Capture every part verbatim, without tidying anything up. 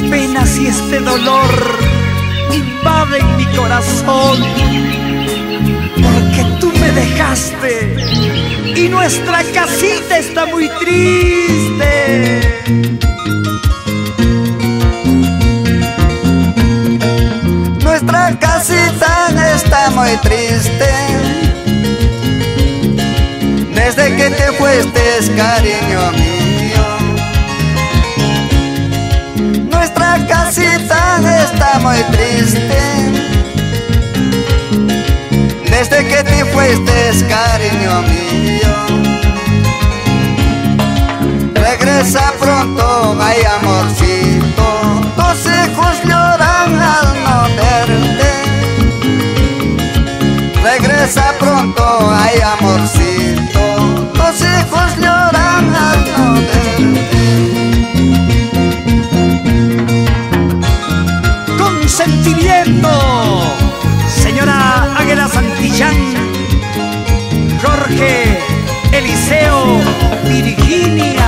penas y este dolor invaden mi corazón, porque tú me dejaste y nuestra casita está muy triste. Nuestra casita está muy triste desde que te fuiste, cariño mío. Nuestra casita está muy triste desde que te fuiste, cariño mío. Regresa pronto, ay amorcito, tus hijos lloran al no verte. Regresa pronto, ay amorcito, tus hijos lloran al no verte. Con sentimiento, señora Águeda Santillán, Jorge, Eliseo, Virginia.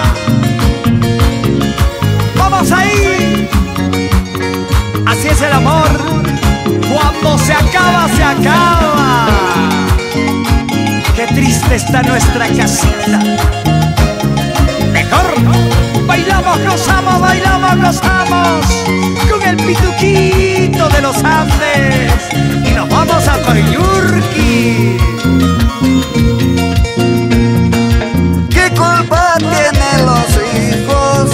¡Vamos ahí! Así es el amor, cuando se acaba, se acaba. Qué triste está nuestra casita. Mejor bailamos, gozamos, bailamos, gozamos con el pituquito de los Andes y nos vamos a Coyurqui. ¿Qué culpa tienen los hijos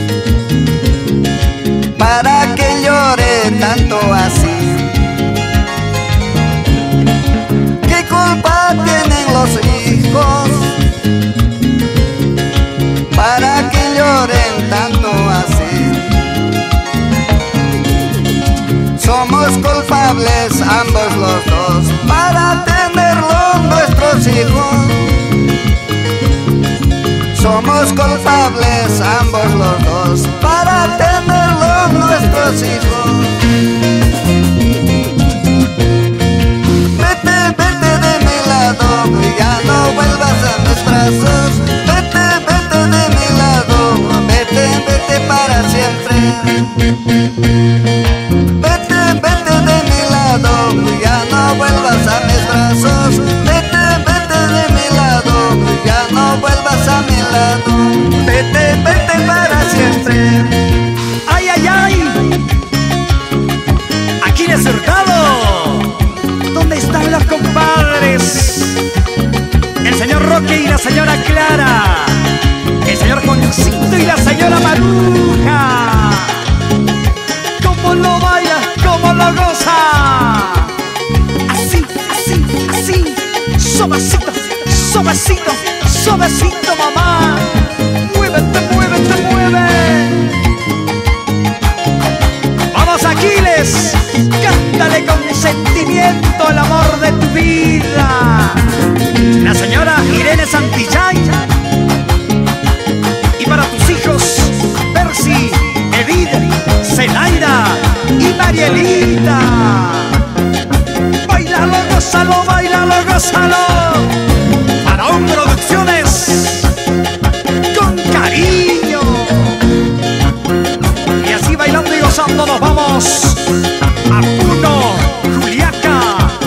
para que llore tanto así? ¿Qué culpa tienen los hijos para que lloren tanto así? Somos culpables ambos los dos para tenerlos nuestros hijos. Somos culpables ambos los dos para tenerlos nuestros hijos. Vete, vete de mi lado, ya no vuelvas a mis brazos. Vete, vete de mi lado, vete, vete para siempre. Vete, vete de mi lado, ya no vuelvas a mis brazos. Vete, vete de mi lado, ya no vuelvas a mi lado. Vete, vete para siempre. ¡Ay, ay, ay! Aquiles Hurtado, ¿dónde están los compadres? El señor Roque y la señora Clara, el señor Juancito y la señora Maruja. ¿Cómo lo baila? ¿Cómo lo goza? Así, así, así. Suavecito, suavecito, suavecito, mamá. Muévete, muévete, mueve. Vamos, Aquiles, cántale con sentimiento el amor de tu vida. La señora Irene Santillán. Y para tus hijos, Percy, Edith, Zenaida y Marielita. Bailalo, gózalo, bailalo, gózalo. Faraón Producciones, con cariño. Y así bailando y gozando nos vamos a Puno, Juliaca.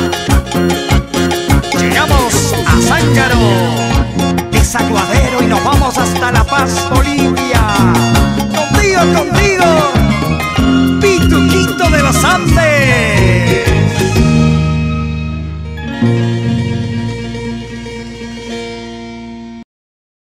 Llegamos a Zángaro, Desaguadero y nos vamos hasta La Paz, Bolivia. Contigo, contigo, Pituquito de los Andes.